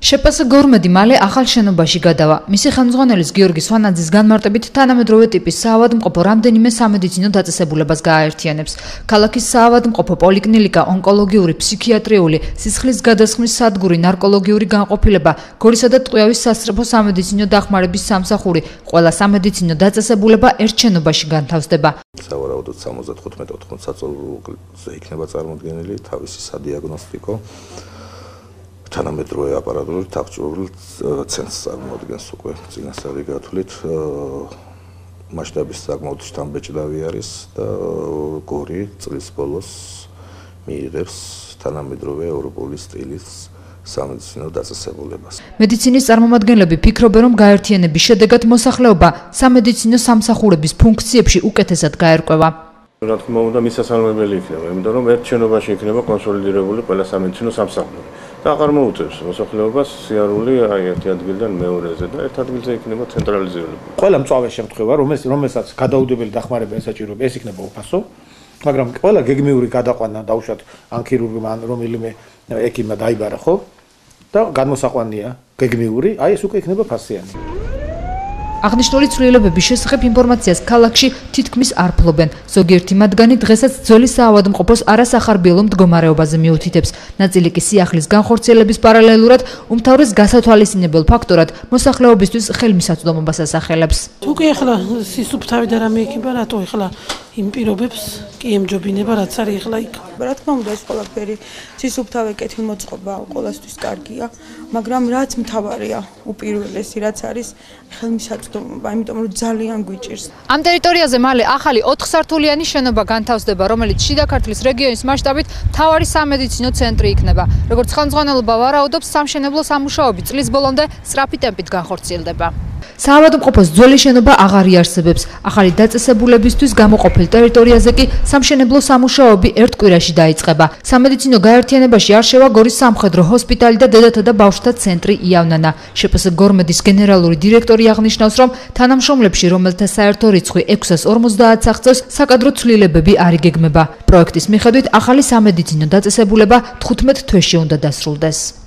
შეპას გორმედი მალე ახალ შენობაში გადავა. მისი ხელმძღვანელის გიორგი სვანაძის განმარტებით თანამედროვე ტიპის საავადმყოფო რამდენიმე სამედიცინო დაწესებულებას გააერთიანებს. ქალაქის საავადმყოფო პოლიკლინიკა, ონკოლოგიური, ფსიქიატრიული, სისხლის გადასხმის სადგური, ნარკოლოგიური განყოფილება, გორისა და ტყვიავის სასწრაფო სამედიცინო დახმარების სამსახური, ყველა სამედიცინო დაწესებულება ერთ შენობაში განთავსდება. სავარაუდოდ 75-80 საწოლზე იქნება წარმოდგენილი თავისი სადიაგნოსტიკო თანამედროვე აპარატურით აღჭურვილ ცენტრს წარმოადგენს უკვე წინასწარი გათვლით მასშტაბის საკმაოდ შთამბეჭდავი არის და გორი წლის ბოლოს მიიღებს თანამედროვე ევროპული სტილის სამედიცინო დაწესებულებას. მედიცინის წარმომადგენლები ფიქრობენ, რომ გაერთიანების შედეგად მოსახლეობა სამედიცინო სამსახურების ფუნქციებში უკეთესად გაერკვევა. რა თქმა უნდა, მისასალმებელი იქნება, იმიტომ რომ ერთ შენობაში იქნება კონსოლიდირებული ყველა სამედიცინო სამსახური. და აღარ მოუწევს მოსახლეობას სიარული ერთი ადგილიდან მეორეზე და ერთ ადგილზე იქნება ცენტრალიზირებული. ყველა მწვავე შემთხვევა, რომელსაც გადაუდებელი დახმარება ესაჭიროება, ეს იქნება უფასო, მაგრამ ყველა გეგმიური გადაყვანა დაუშვათ ან ქირურგმა ან რომელიმე ექიმმა დაიბარა, ხო? და განმოსაყვანია გეგმიური, აი ეს უკვე იქნება ფასიანი. აღნიშნული ცვლილებების შესახებ ინფორმაციას ქალაქში თითქმის არ ფლობენ. ზოგიერთი მათგანი დღესაც ძველი საავადმყოფოს არასახარბიელო მდგომარეობაზე მიუთითებს. ნაწილი კი სიახლის განხორციელების პარალელურად უმთავრეს გასათვალისწინებელ ფაქტორად მოსახლეობისთვის ხელმისაწვდომობას ასახელებს. უკვე ახლა სისუფთავი და რამე იქნება, რატო ახლა იმ პირობებს კი ემჯობინება, რაც არის ახლა იქ. რა თქმა უნდა, ეს ყველაფერი სისუფთავე კეთილმოწყობა ყოველთვის კარგია, მაგრამ რაც მთავარია, უპირველესი რაც არის ხელმისაწვდომობა, იმიტომ რომ ძალიან გვიჭირს. ამ ტერიტორიაზე მალე ახალი 4 სართულიანი შენობა განთავსდება, რომელიც შიდა ქართლის რეგიონის მასშტაბით მთავარი სამედიცინო ცენტრი იქნება. როგორც ხელმძღვანელობა ვარაუდობს, სამშენებლო სამუშაოები წლის ბოლომდე სწრაფი ტემპით განხორციელდება. საავადმყოფოს ძველი შენობა აღარ იარსებებს. ახალი დაწესებულებისთვის გამოყოფილ ტერიტორიაზე კი სამშენებლო სამუშაოები ერთ კვირაში დაიწყება. სამედიცინო გაერთიანებაში არ შევა გორის სამხედრო ჰოსპიტალი და დედათა და ბავშვთა ცენტრი იავნანა. შეპას გორმედის გენერალური დირექტორი აღნიშნავს, რომ თანამშრომლებში, რომელთა საერთო რიცხვი 650 აღწევს, საკადრო ცვლილებები არ იგეგმება. პროექტის მიხედვით ახალი სამედიცინო დაწესებულება 15 თვეში უნდა დასრულდეს.